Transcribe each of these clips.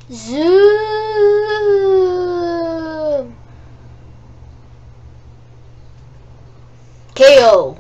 Zoom. KO.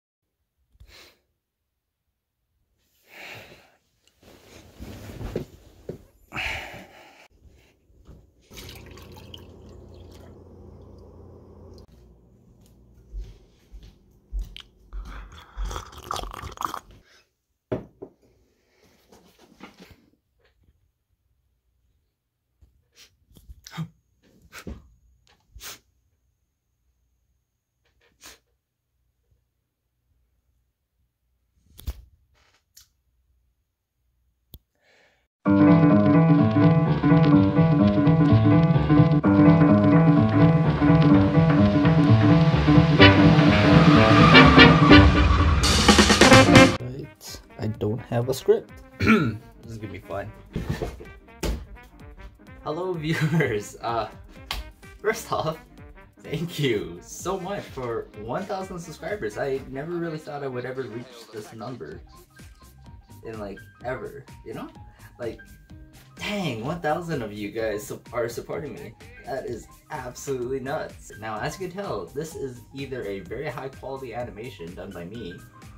I don't have a script. This is gonna be fun. Hello viewers. First off, thank you so much for 1,000 subscribers. I never really thought I would ever reach this number in like ever, you know? Like, dang, 1,000 of you guys are supporting me. That is absolutely nuts. Now, as you can tell, this is either a very high quality animation done by me,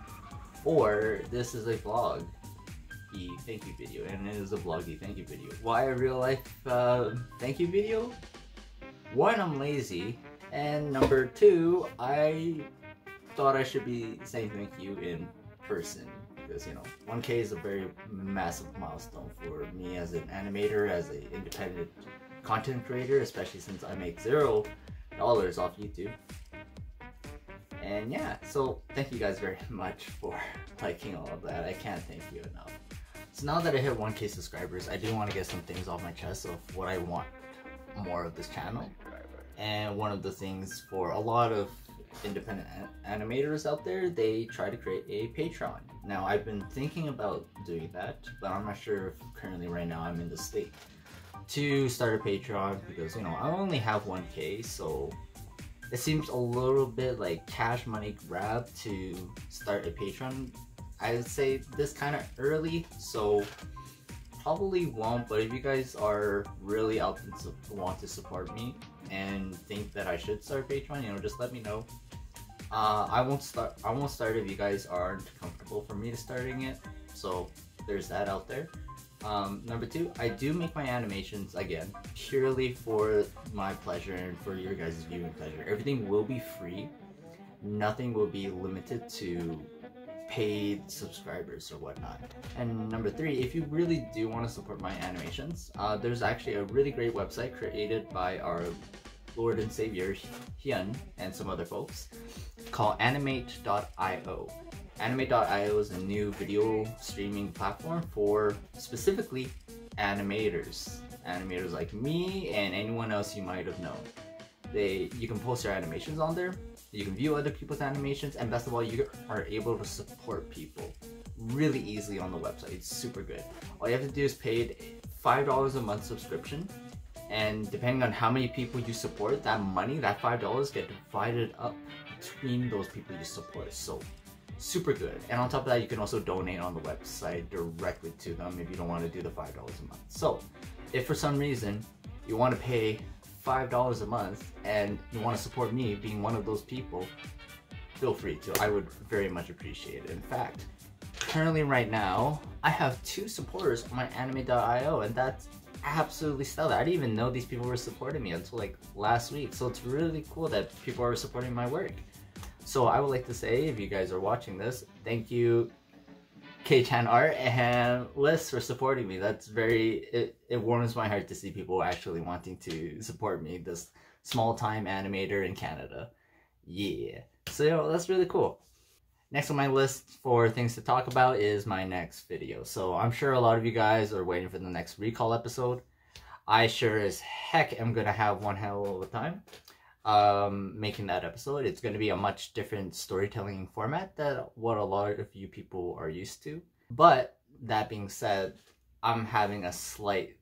or this is a vlog thank you video, and it is a vloggy thank you video. Why a real life thank you video? One, I'm lazy, and number two, I thought I should be saying thank you in person, because, you know, 1K is a very massive milestone for me as an animator, as an independent content creator, especially since I make $0 off YouTube. And yeah, so thank you guys very much for liking all of that. I can't thank you enough. So now that I hit 1K subscribers, I do want to get some things off my chest of what I want more of this channel. And one of the things for a lot of independent animators out there, they try to create a Patreon. Now, I've been thinking about doing that, but I'm not sure if currently right now I'm in the state to start a Patreon, because, you know, I only have 1K, so it seems a little bit like cash money grab to start a Patreon. I would say this kind of early, so probably won't, but if you guys are really out and want to support me and think that I should start Patreon, you know, just let me know. I won't start if you guys aren't comfortable for me to starting it, so there's that out there. Number two, I do make my animations, again, purely for my pleasure and for your guys' viewing pleasure. Everything will be free. Nothing will be limited to paid subscribers or whatnot. And number three, if you really do want to support my animations, there's actually a really great website created by our Lord and Savior, Huion, and some other folks, called animate.io. Animate.io is a new video streaming platform for specifically animators. Animators like me and anyone else you might have known. You can post your animations on there, you can view other people's animations, and best of all, you are able to support people really easily on the website. It's super good. All you have to do is pay $5 a month subscription, and depending on how many people you support, that money, that $5 get divided up between those people you support. So super good. And on top of that, you can also donate on the website directly to them if you don't want to do the $5 a month. So if for some reason you want to pay $5 a month and you want to support me being one of those people, feel free to. I would very much appreciate it. In fact, currently right now, I have 2 supporters on my anime.io, and that's absolutely stellar. I didn't even know these people were supporting me until like last week. So it's really cool that people are supporting my work. So I would like to say, if you guys are watching this, thank you K-Chan Art and Liz for supporting me. That's it warms my heart to see people actually wanting to support me, this small time animator in Canada. Yeah. So you know, that's really cool. Next on my list for things to talk about is my next video. So I'm sure a lot of you guys are waiting for the next recall episode. I sure as heck am gonna have one hell of a time making that episode. It's going to be a much different storytelling format than what a lot of you people are used to. But that being said, I'm having a slight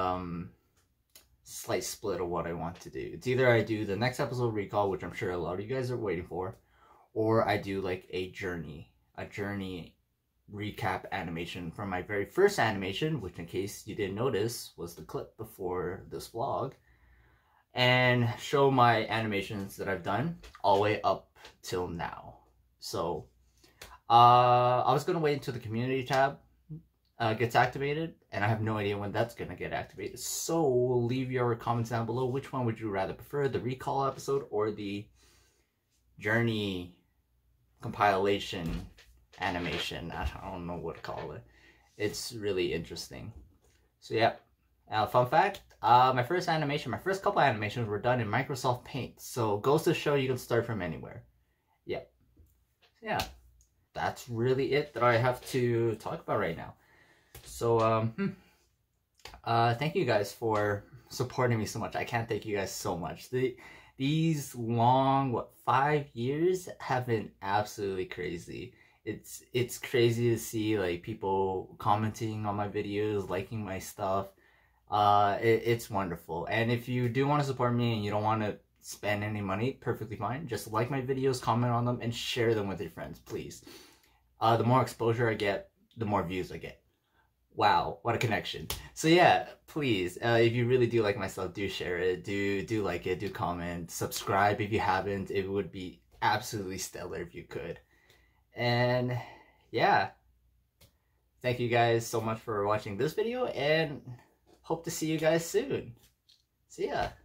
split of what I want to do. It's either I do the next episode recall, which I'm sure a lot of you guys are waiting for, or I do like a journey recap animation from my very first animation, which in case you didn't notice was the clip before this vlog, and show my animations that I've done all the way up till now. So I was gonna wait until the community tab gets activated, and I have no idea when that's gonna get activated. So leave your comments down below. Which one would you rather prefer, the recall episode or the journey compilation animation? I don't know what to call it. It's really interesting. So yeah, fun fact, my first couple animations were done in Microsoft Paint, so goes to show you can start from anywhere. Yep. Yeah, that's really it that I have to talk about right now. So thank you guys for supporting me so much. I can't thank you guys so much. These long 5 years have been absolutely crazy. It's crazy to see like people commenting on my videos, liking my stuff. It's wonderful. And if you do want to support me and you don't want to spend any money, perfectly fine. Just like my videos, comment on them, and share them with your friends, please. The more exposure I get, the more views I get. Wow, what a connection. So yeah, please, if you really do like my stuff, do share it, do like it, do comment, subscribe if you haven't. It would be absolutely stellar if you could. And yeah, thank you guys so much for watching this video, and hope to see you guys soon. See ya.